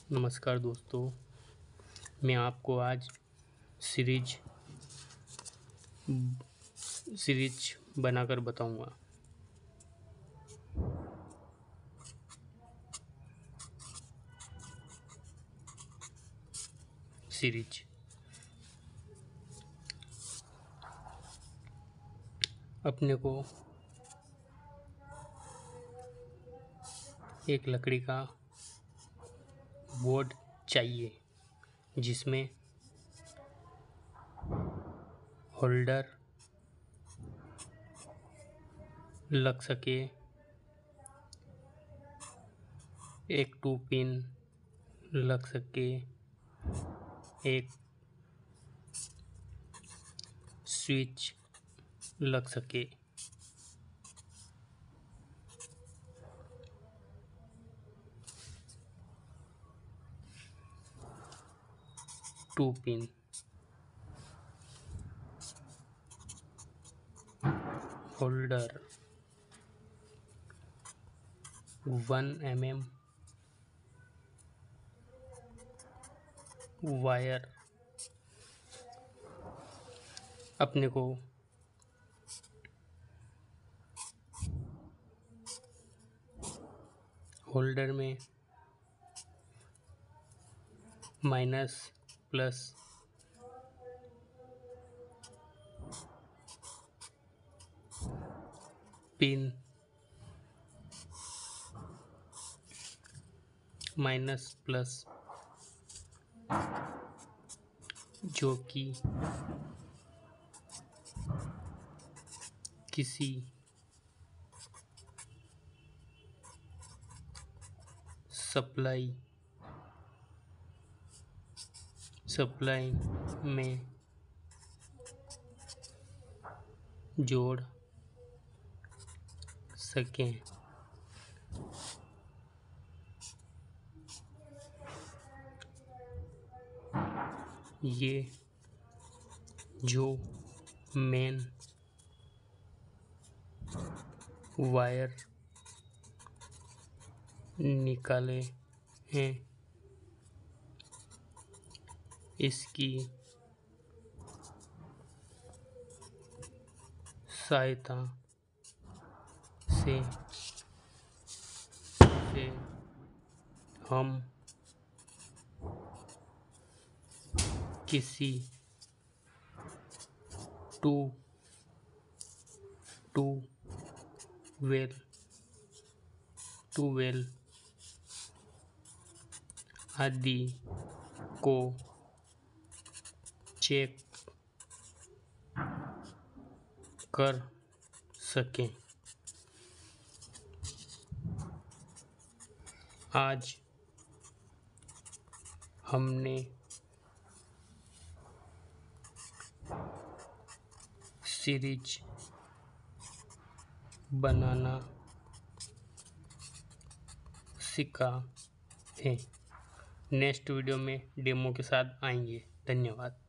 नमस्कार दोस्तों, मैं आपको आज सीरीज सीरीज बनाकर बताऊंगा। सीरीज अपने को एक लकड़ी का बोर्ड चाहिए जिसमें होल्डर लग सके, एक 2 पिन लग सके, एक स्विच लग सके। Two pin holder 1 mm wire अपने को होल्डर में minus plus pin minus plus जो कि किसी सप्लाई में जोड़ सकें। ये जो मेन वायर निकाले हैं इसकी सहायता से हम किसी ट्यूबवेल आदि को चेक कर सकें। आज हमने सीरीज बनाना सीखा है। नेक्स्ट वीडियो में डेमो के साथ आएंगे। धन्यवाद।